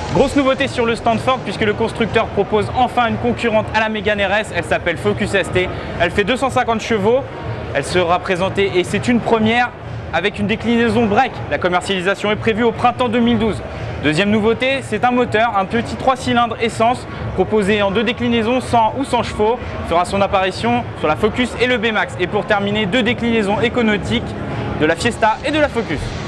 Grosse nouveauté sur le stand Ford puisque le constructeur propose enfin une concurrente à la Mégane RS, elle s'appelle Focus ST, elle fait 250 chevaux, elle sera présentée et c'est une première avec une déclinaison break. La commercialisation est prévue au printemps 2012. Deuxième nouveauté, c'est un moteur, un petit 3 cylindres essence proposé en deux déclinaisons 100 ou 100 chevaux, fera son apparition sur la Focus et le B-Max. Et pour terminer, deux déclinaisons éconautiques de la Fiesta et de la Focus.